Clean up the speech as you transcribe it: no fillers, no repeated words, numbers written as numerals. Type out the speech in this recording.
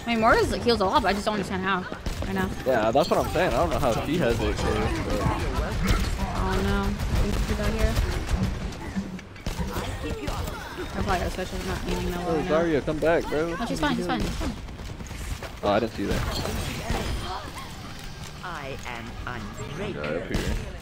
I mean, Moira's heals a lot, but I just don't understand how right now. Yeah, that's what I'm saying. I don't know how she has it. Oh no. Think out here. I probably gotta switch. I'm not aiming that well. Oh, Zarya, come back, bro. No, she's fine. She's fine. She's fine. Oh, I didn't see that. I am unbreakable. Right up here.